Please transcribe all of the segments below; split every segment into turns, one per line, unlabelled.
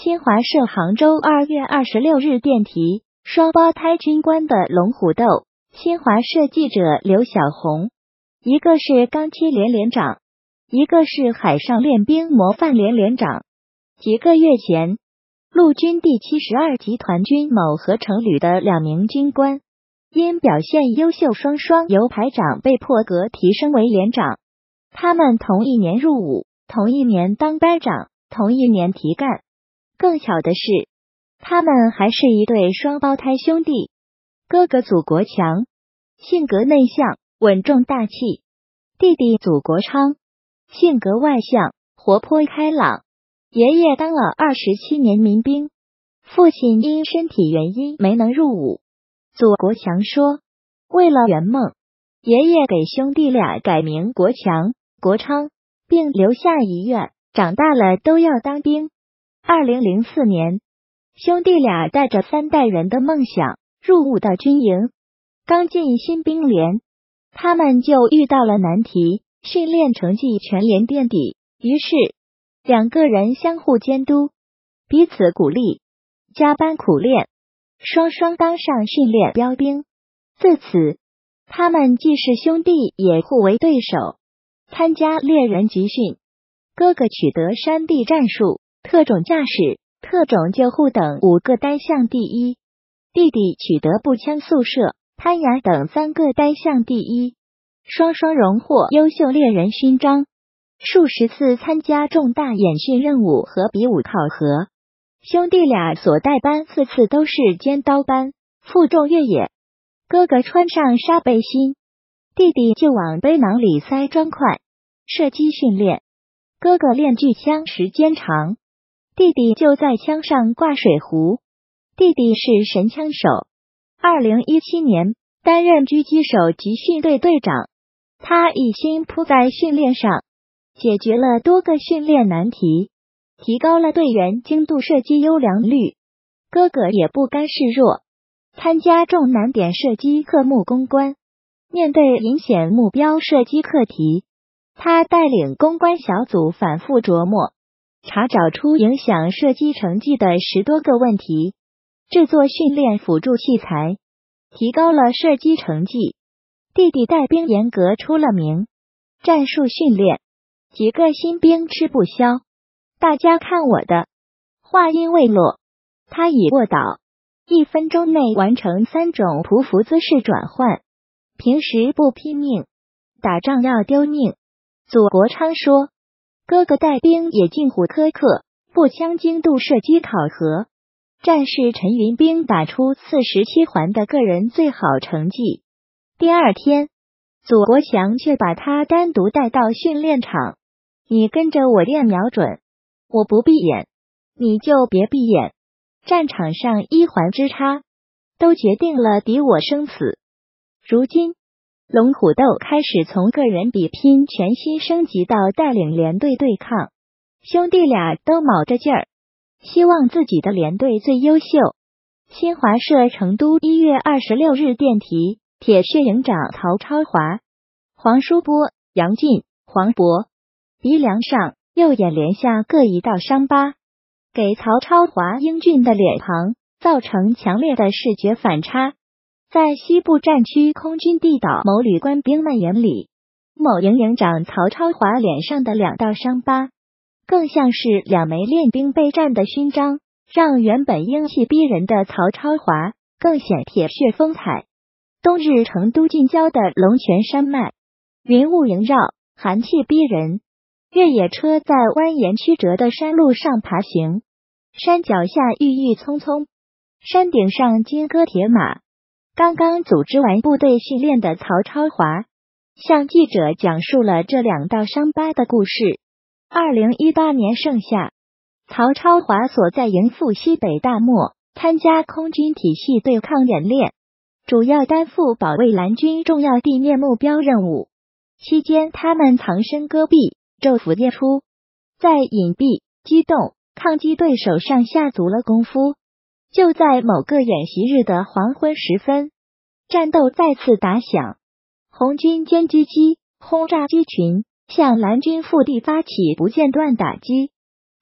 新华社杭州2月26日电题：双胞胎军官的龙虎斗。新华社记者刘晓红，一个是钢七连连长，一个是海上练兵模范连连长。几个月前，陆军第72集团军某合成旅的2名军官因表现优秀，双双由排长被破格提升为连长。他们同一年入伍，同一年当班长，同一年提干。更巧的是，他们还是一对双胞胎兄弟。哥哥祖国强，性格内向，稳重大气；弟弟祖国昌，性格外向，活泼开朗。爷爷当了27年民兵，父亲因身体原因没能入伍。祖国强说，为了圆梦，爷爷给兄弟俩改名国强、国昌，并留下遗愿，长大了都要当兵。2004年，兄弟俩带着3代人的梦想入伍到军营。刚进新兵连，他们就遇到了难题，训练成绩全连垫底。于是2个人相互监督，彼此鼓励，加班苦练，双双当上训练标兵。自此，他们既是兄弟，也互为对手。参加猎人集训，哥哥取得山地战术、特种驾驶、特种救护等5个单项第一，弟弟取得步枪速射、攀崖等3个单项第一，双双荣获优秀猎人勋章，数十次参加重大演训任务和比武考核。兄弟俩所带班4次都是尖刀班，负重越野。哥哥穿上纱背心，弟弟就往背囊里塞砖块。射击训练，哥哥练锯枪时间长，弟弟就在枪上挂水壶。弟弟是神枪手，2017年担任狙击手集训队队长。他一心扑在训练上，解决了多个训练难题，提高了队员精度射击优良率。哥哥也不甘示弱，参加重难点射击科目攻关。面对引险目标射击课题，他带领攻关小组反复琢磨，查找出影响射击成绩的10多个问题，制作训练辅助器材，提高了射击成绩。弟弟带兵严格出了名，战术训练，几个新兵吃不消。大家看我的！话音未落，他已卧倒，1分钟内完成3种匍匐姿势转换。平时不拼命，打仗要丢命。祖国昌说，哥哥带兵也近乎苛刻，步枪精度射击考核，战士陈云兵打出47环的个人最好成绩。第2天，祖国强却把他单独带到训练场，你跟着我练瞄准，我不闭眼，你就别闭眼。战场上1环之差，都决定了敌我生死。如今，龙虎斗开始从个人比拼全新升级到带领连队对抗。兄弟俩都卯着劲儿，希望自己的连队最优秀。新华社成都1月26日电题：铁血营长曹超华、黄书波、杨进、黄渤，鼻梁上、右眼帘下各一道伤疤，给曹超华英俊的脸庞造成强烈的视觉反差。在西部战区空军地岛某旅官兵们眼里，某营营长曹超华脸上的2道伤疤，更像是2枚练兵备战的勋章，让原本英气逼人的曹超华更显铁血风采。冬日成都近郊的龙泉山脉，云雾萦绕，寒气逼人。越野车在蜿蜒曲折的山路上爬行，山脚下郁郁葱葱，山顶上金戈铁马。刚刚组织完部队训练的曹超华向记者讲述了这2道伤疤的故事。2018年盛夏，曹超华所在营赴西北大漠参加空军体系对抗演练，主要担负保卫蓝军重要地面目标任务。期间他们藏身戈壁，昼伏夜出，在隐蔽、机动、抗击对手上下足了功夫。就在某个演习日的黄昏时分，战斗再次打响，红军歼击机、轰炸机群向蓝军腹地发起不间断打击。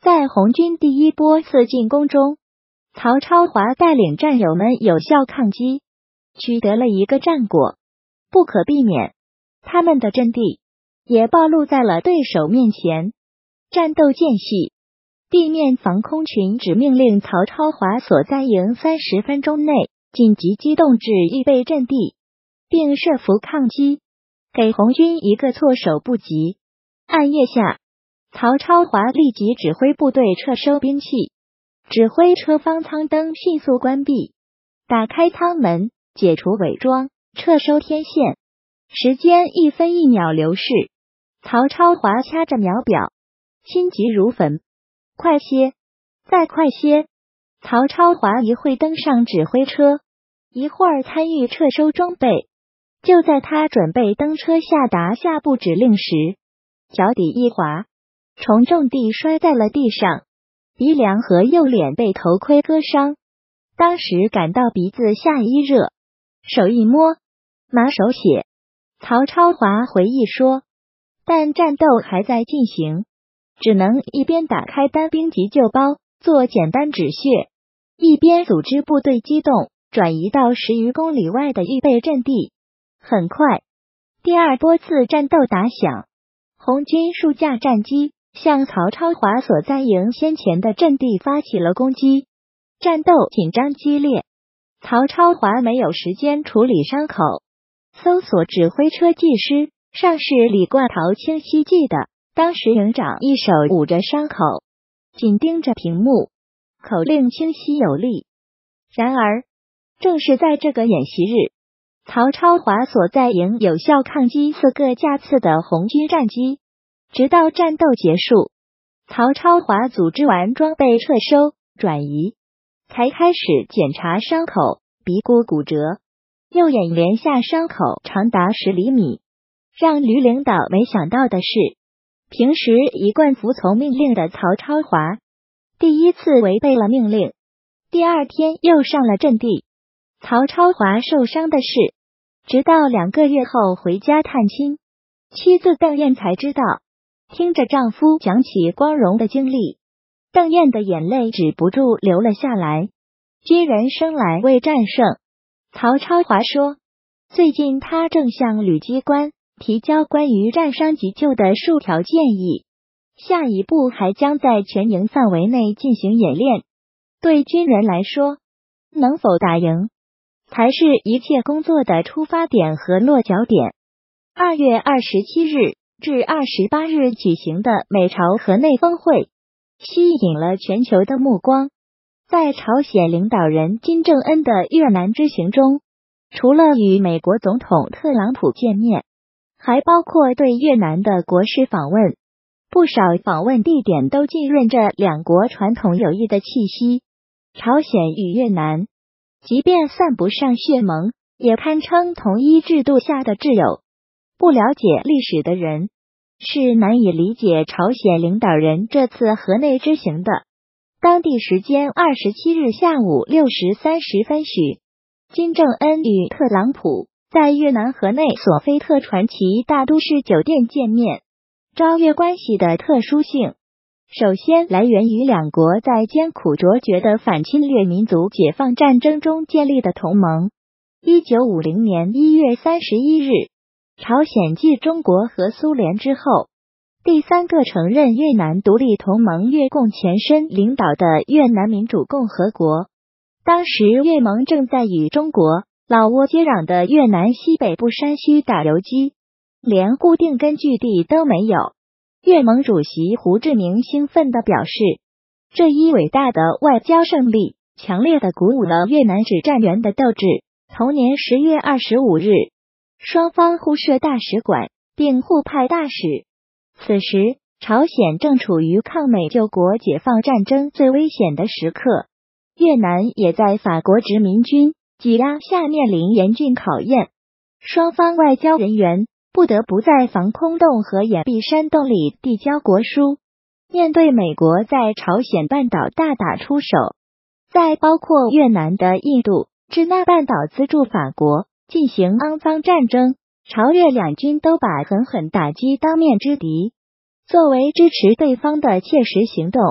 在红军第一波次进攻中，曹超华带领战友们有效抗击，取得了一个战果。不可避免，他们的阵地也暴露在了对手面前。战斗间隙，地面防空群只命令曹超华所在营30分钟内紧急机动至预备阵地，并设伏抗击，给红军一个措手不及。暗夜下，曹超华立即指挥部队撤收兵器，指挥车方舱灯迅速关闭，打开舱门，解除伪装，撤收天线。时间1分1秒流逝，曹超华掐着秒表，心急如焚。快些，再快些！曹超华一会登上指挥车，一会儿参与撤收装备。就在他准备登车下达下部指令时，脚底一滑，重重地摔在了地上，鼻梁和右脸被头盔割伤。当时感到鼻子下一热，手一摸，麻手血。曹超华回忆说，但战斗还在进行，只能一边打开单兵急救包做简单止血，一边组织部队机动，转移到10余公里外的预备阵地。很快，第二波次战斗打响，红军数架战机向曹超华所在营先前的阵地发起了攻击，战斗紧张激烈。曹超华没有时间处理伤口，搜索指挥车技师上士李冠陶清晰记得，当时营长一手捂着伤口，紧盯着屏幕，口令清晰有力。然而，正是在这个演习日，曹超华所在营有效抗击4个架次的红军战机，直到战斗结束，曹超华组织完装备撤收转移，才开始检查伤口，鼻骨骨折，右眼连下伤口长达10厘米。让吕领导没想到的是，平时一贯服从命令的曹超华，第一次违背了命令，第二天又上了阵地。曹超华受伤的事，直到2个月后回家探亲，妻子邓燕才知道。听着丈夫讲起光荣的经历，邓燕的眼泪止不住流了下来。军人生来为战胜，曹超华说，最近他正向旅机关提交关于战伤急救的数条建议，下一步还将在全营范围内进行演练。对军人来说，能否打赢才是一切工作的出发点和落脚点。2月27日至28日举行的美朝河内峰会吸引了全球的目光。在朝鲜领导人金正恩的越南之行中，除了与美国总统特朗普见面，还包括对越南的国事访问。不少访问地点都浸润着两国传统友谊的气息。朝鲜与越南即便算不上血盟，也堪称同一制度下的挚友。不了解历史的人是难以理解朝鲜领导人这次河内之行的。当地时间27日下午6时30分许，金正恩与特朗普在越南河内索菲特传奇大都市酒店见面。朝越关系的特殊性，首先来源于两国在艰苦卓绝的反侵略民族解放战争中建立的同盟。1950年1月31日，朝鲜继中国和苏联之后，第3个承认越南独立同盟越共前身领导的越南民主共和国。当时越盟正在与中国、老挝接壤的越南西北部山区打游击，连固定根据地都没有。越盟主席胡志明兴奋地表示，这一伟大的外交胜利强烈地鼓舞了越南指战员的斗志。同年10月25日，双方互设大使馆，并互派大使。此时，朝鲜正处于抗美救国解放战争最危险的时刻，越南也在法国殖民军挤压下面临严峻考验。双方外交人员不得不在防空洞和掩蔽山洞里递交国书。面对美国在朝鲜半岛大打出手，在包括越南的印度支那半岛资助法国进行肮脏战争，朝越两军都把狠狠打击当面之敌作为支持对方的切实行动。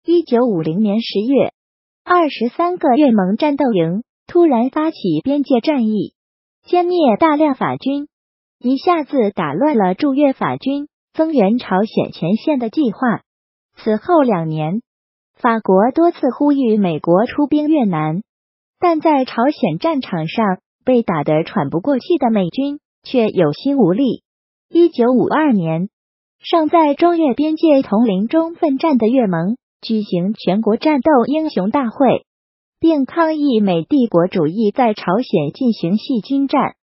1950年10月，23个越盟战斗营突然发起边界战役，歼灭大量法军，一下子打乱了驻越法军增援朝鲜前线的计划。此后2年，法国多次呼吁美国出兵越南，但在朝鲜战场上被打得喘不过气的美军却有心无力。1952年，尚在中越边界统领中奋战的越盟举行全国战斗英雄大会，并抗议美帝国主义在朝鲜进行细菌战。